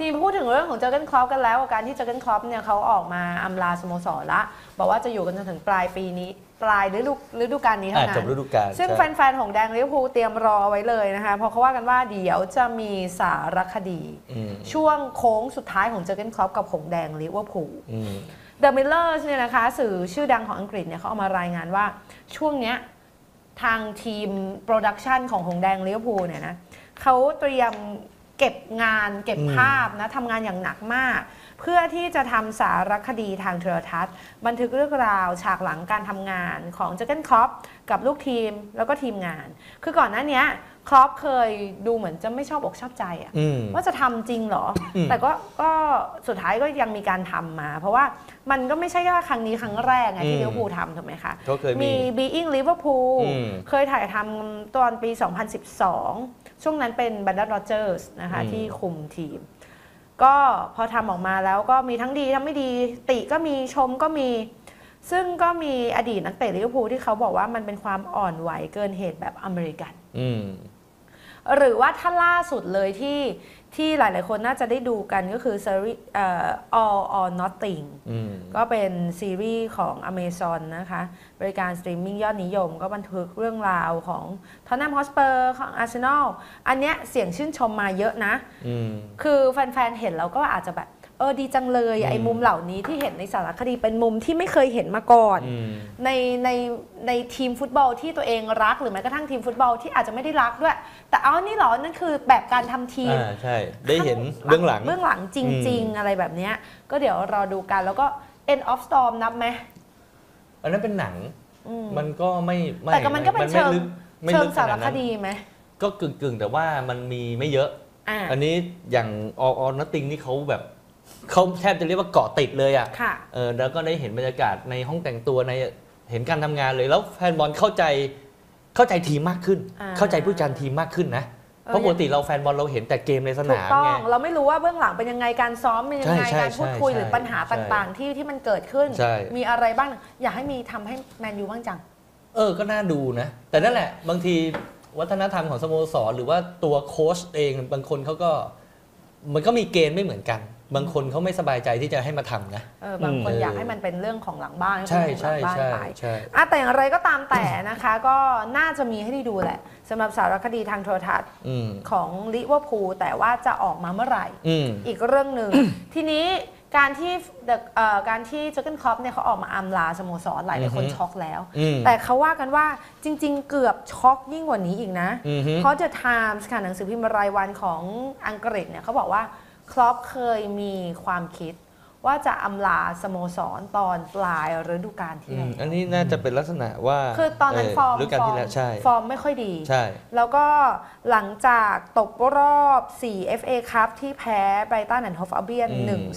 ทีพูดถึงเรื่องของเจอร์เกนคล็อปกันแล้วการที่เจอร์เกนคล็อปเนี่ยเขาออกมาอำลาสโมสรละบอกว่าจะอยู่กันจนถึงปลายปีนี้ปลายฤดูกาลนี้เท่านั้นจบฤดูกาลซึ่งแฟนๆของแดงลิเวอร์พูลเตรียมรอไว้เลยนะคะเพราะเขาว่ากันว่าเดี๋ยวจะมีสารคดีช่วงโค้งสุดท้ายของเจอร์เกนคล็อปกับหงแดงลิเวอร์พูลเดอะมิลเลอร์เนี่ยนะคะสื่อชื่อดังของอังกฤษเนี่ยเขาเอามารายงานว่าช่วงเนี้ยทางทีมโปรดักชันของหงแดงลิเวอร์พูลเนี่ยนะเขาเตรียมเก็บงานเก็บภาพนะทำงานอย่างหนักมากเพื่อที่จะทำสารคดีทางโทรทัศน์บันทึกเรื่องราวฉากหลังการทำงานของเจอร์เกนคล็อปกับลูกทีมแล้วก็ทีมงานคือก่อนหน้านี้คล็อปเคยดูเหมือนจะไม่ชอบอกชอบใจอะว่าจะทำจริงเหรอแต่ก็สุดท้ายก็ยังมีการทำมาเพราะว่ามันก็ไม่ใช่แค่ครั้งนี้ครั้งแรกไงที่ลิเวอร์พูลทำถูกไหมคะมี Being Liverpool เคยถ่ายทำตอนปี 2012 ช่วงนั้นเป็นบันดาโรเจอร์สนะคะที่คุมทีมก็พอทำออกมาแล้วก็มีทั้งดีทั้งไม่ดีติก็มีชมก็มีซึ่งก็มีอดีตนักเตะลิเวอร์พูลที่เขาบอกว่ามันเป็นความอ่อนไหวเกินเหตุแบบอเมริกันหรือว่าถ้าล่าสุดเลยที่หลายๆคนน่าจะได้ดูกันก็คือซีรีส์All or Nothing ก็เป็นซีรีส์ของ Amazon นะคะบริการสตรีมมิ่งยอดนิยมก็บันทึกเรื่องราวของท็อตแนมฮอตสเปอร์ของอาร์เซนอลอันเนี้ยเสียงชื่นชมมาเยอะนะคือแฟนๆเห็นแล้วก็อาจจะแบบดีจังเลยไอ้มุมเหล่านี้ที่เห็นในสารคดีเป็นมุมที่ไม่เคยเห็นมาก่อนในทีมฟุตบอลที่ตัวเองรักหรือแม้กระทั่งทีมฟุตบอลที่อาจจะไม่ได้รักด้วยแต่นี่หรอนั่นคือแบบการทำทีมใช่ได้เห็นเบื้องหลังจริงๆอะไรแบบนี้ก็เดี๋ยวรอดูกันแล้วก็ End of Storm นับไหมอันนั้นเป็นหนังมันก็ไม่แต่ก็มันก็เป็นเชิงสารคดีไหมก็กึ่งแต่ว่ามันมีไม่เยอะอันนี้อย่าง All or Nothing นี่เขาแบบเขาแทบจะเรียกว่าเกาะติดเลยอ่ะแล้วก็ได้เห็นบรรยากาศในห้องแต่งตัวในเห็นการทำงานเลยแล้วแฟนบอลเข้าใจทีมมากขึ้นเข้าใจผู้จัดทีมมากขึ้นนะเพราะปกติเราแฟนบอลเราเห็นแต่เกมในสนามไงเราไม่รู้ว่าเบื้องหลังเป็นยังไงการซ้อมเป็นยังไงการพูดคุยหรือปัญหาต่างๆที่มันเกิดขึ้นมีอะไรบ้างอยากให้มีทำให้แมนยูบ้างจังก็น่าดูนะแต่นั่นแหละบางทีวัฒนธรรมของสโมสรหรือว่าตัวโค้ชเองบางคนเขาก็มันก็มีเกณฑ์ไม่เหมือนกันบางคนเขาไม่สบายใจที่จะให้มาทำนะบางคนอยากให้มันเป็นเรื่องของหลังบ้านใช่ใช่ใช่แต่อย่างไรก็ตามแต่นะคะก็น่าจะมีให้ได้ดูแหละสำหรับสารคดีทางโทรทัศน์ของลิเวอร์พูลแต่ว่าจะออกมาเมื่อไหร่อีกเรื่องหนึ่งทีนี้การที่เจอร์เกนคล็อปเนี่ยเขาออกมาอำลาสโมสรหลายคนช็อกแล้วแต่เขาว่ากันว่าจริงๆเกือบช็อกยิ่งกว่านี้อีกนะเพราะ The Times ค่ะหนังสือพิมพ์รายวันของอังกฤษเนี่ยเขาบอกว่าคล็อปเคยมีความคิดว่าจะอำลาสโมสรตอนปลายฤดูกาลที่แล้วอันนี้น่าจะเป็นลักษณะว่าคือตอนนั้นฟอร์มไม่ค่อยดีแล้วก็หลังจากตกรอบ4 FA คัพที่แพ้ไบรตันแอนด์ฮอฟอัลเบียน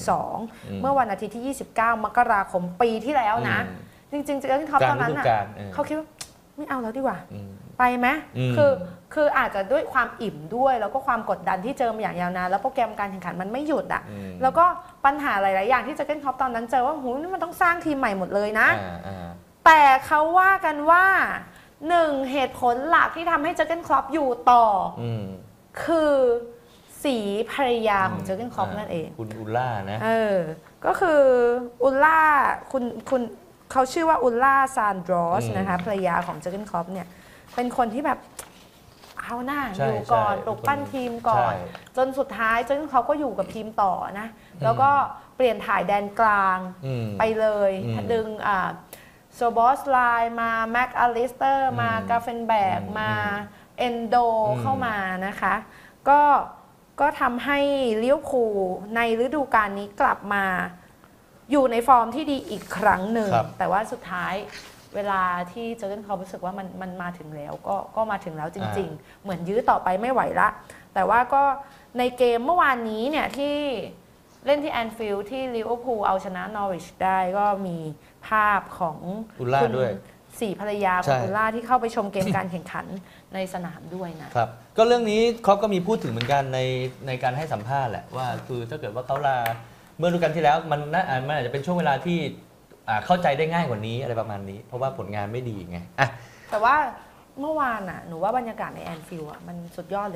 1-2 เมื่อวันอาทิตย์ที่ 29 มกราคมปีที่แล้วนะจริงๆเจอร์เกนคล็อปตอนนั้นเขาคิดว่าไม่เอาแล้วดีกว่าไปไหมคืออาจจะด้วยความอิ่มด้วยแล้วก็ความกดดันที่เจอมาอย่างยาวนานแล้วโปรแกรมการแข่งขันมันไม่หยุดอ่ะแล้วก็ปัญหาหลายๆอย่างที่เจอร์เกนคล็อปตอนนั้นเจอว่ามันต้องสร้างทีมใหม่หมดเลยนะแต่เขาว่ากันว่า1เหตุผลหลักที่ทำให้เจอร์เกนคล็อปอยู่ต่อคือสีภรรยาของเจอร์เกนคล็อปนั่นเองคุณอุลล่านะก็คืออุลล่าคุณเขาชื่อว่าอุลล่าซานดรอสนะคะภรรยาของเจอร์เกนคล็อปเนี่ยเป็นคนที่แบบเอาหน้าอยู่ก่อนปลุกปั้นทีมก่อนจนสุดท้ายเจอร์เกนคล็อปก็อยู่กับทีมต่อนะแล้วก็เปลี่ยนถ่ายแดนกลางไปเลยดึงโซบอสไลน์มาแม็กอลิสเตอร์มากาเฟนแบกมาเอนโดเข้ามานะคะก็ทำให้ลิเวอร์พูลในฤดูกาลนี้กลับมาอยู่ในฟอร์มที่ดีอีกครั้งหนึ่งแต่ว่าสุดท้ายเวลาที่เจอร์เกนคล็อปรู้สึกว่ามันมาถึงแล้วก็มาถึงแล้วจริงๆเหมือนยื้อต่อไปไม่ไหวละแต่ว่าก็ในเกมเมื่อวานนี้เนี่ยที่เล่นที่แอนฟิลด์ที่ลิเวอร์พูลเอาชนะนอริชได้ก็มีภาพของอุลล่าด้วย 4ภรรยาของอุลล่าที่เข้าไปชมเกมการแข่งขันในสนามด้วยนะครับก็เรื่องนี้คล็อปก็มีพูดถึงเหมือนกันในการให้สัมภาษณ์แหละว่าคือถ้าเกิดว่าเขาลาเมื่อฤดูกาลที่แล้วมันอาจจะเป็นช่วงเวลาที่เข้าใจได้ง่ายกว่านี้อะไรประมาณนี้เพราะว่าผลงานไม่ดีไงแต่ว่าเมื่อวานหนูว่าบรรยากาศในแอนฟิลด์มันสุดยอดเลยนะ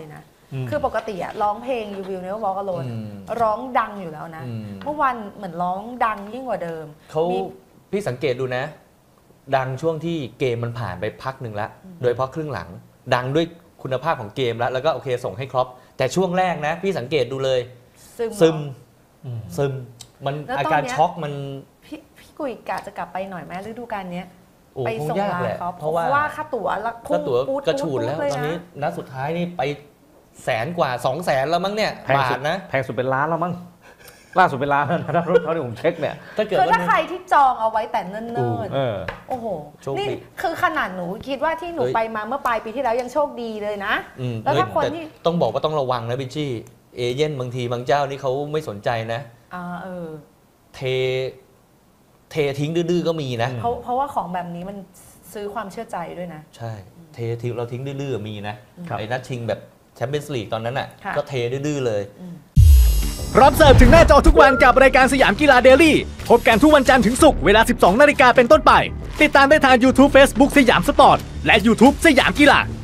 คือปกติอะร้องเพลง You Will Never Walk Alone ร้องดังอยู่แล้วนะเมื่อวันเหมือนร้องดังยิ่งกว่าเดิมพี่สังเกตดูนะดังช่วงที่เกมมันผ่านไปพักหนึ่งแล้วโดยเฉพาะครึ่งหลังดังด้วยคุณภาพของเกมแล้วก็โอเคส่งให้ครอปแต่ช่วงแรกนะพี่สังเกตดูเลยซึมมันอาการช็อกมันพี่กุยกะจะกลับไปหน่อยไหมฤดูกาลนี้ไปส่งลาเขาเพราะว่าค่าตั๋วกระฉูดแล้วตอนนี้นัดสุดท้ายนี่ไป100,000 กว่า 200,000 แล้วมั้งเนี่ยบาทนะแพงสุดเป็นล้านแล้วมั้งล่าสุดเป็นล้านแล้วนะรถเขาที่ผมเช็คเนี่ยถ้าใครที่จองเอาไว้แต่เนิ่นๆโอ้โหนี่คือขนาดหนูคิดว่าที่หนูไปมาเมื่อปลายปีที่แล้วยังโชคดีเลยนะแล้วถ้าคนที่ต้องบอกว่าต้องระวังนะบิจี้เอเย่นบางทีบางเจ้านี่เขาไม่สนใจนะเททิ้งดื้อๆก็มีนะเพราะว่าของแบบนี้มันซื้อความเชื่อใจด้วยนะใช่เททิ้งเราทิ้งดื้อๆมีนะไอ้นัดชิงแบบแชมเปี้ยนส์ลีกตอนนั้นน่ะก็เทดื้อๆเลยพร้อมเสิร์ฟถึงหน้าจอทุกวันกับรายการสยามกีฬาเดลี่พบกันทุกวันจันทร์ถึงศุกร์เวลา 12 นาฬิกาเป็นต้นไปติดตามได้ทาง YouTube Facebook สยามสปอร์ตและ YouTube สยามกีฬา